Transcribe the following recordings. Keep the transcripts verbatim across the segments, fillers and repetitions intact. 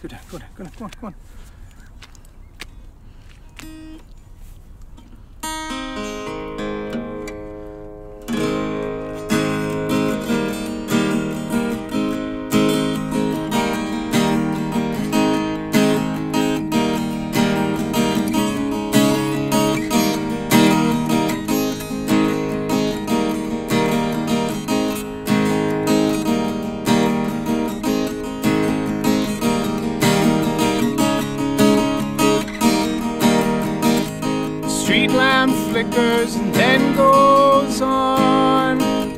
Go down, go down, go down, go on, go on. Street lamp flickers and then goes on.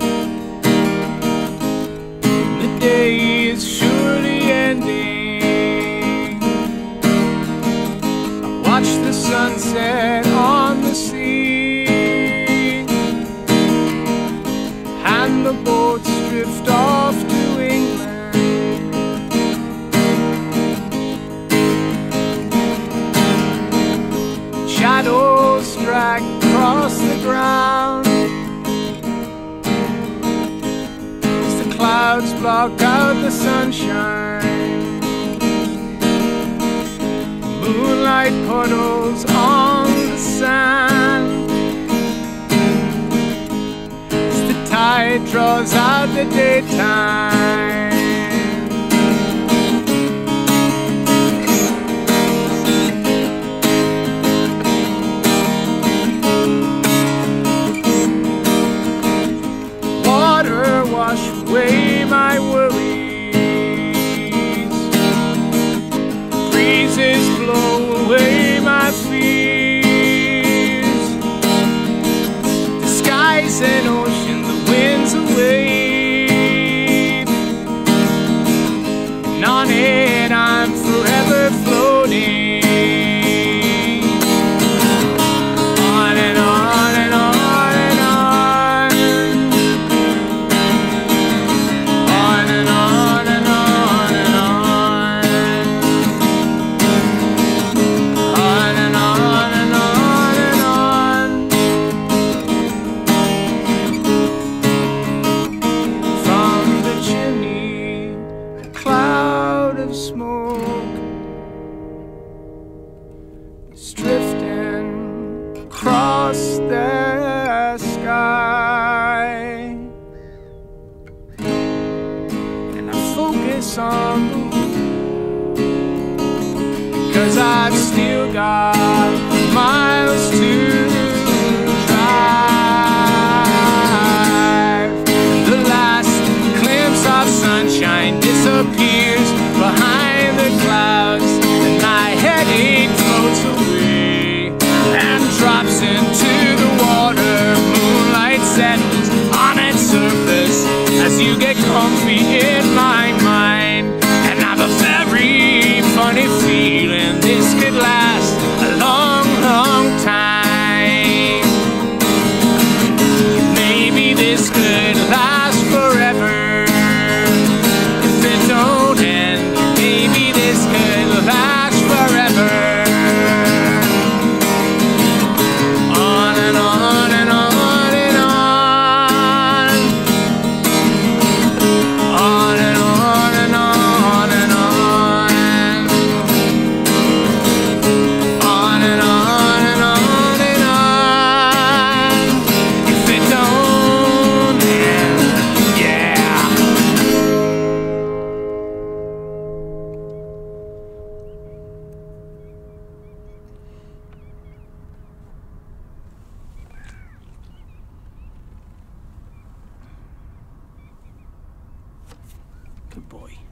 The day is surely ending. I watch the sunset on the sea, and the boats drift off to England. Shadows drag across the ground as the clouds block out the sunshine. Moonlight puddles on the sand as the tide draws out the daytime. Wash away my worries, breezes blow away my fears. The sky's an ocean, the wind's a wave, and on it I'm forever floating. On and on and on. Smoke is drifting across the sky, and I focus on the road because I've still got miles to drive. The last glimpse of sunshine disappears behind the clouds, and my headache floats away and drops into the water. Moonlight settles on its surface as you get comfy in my mind, and I have a very funny feeling this could last a long, long time. Maybe this could last forever. Good boy.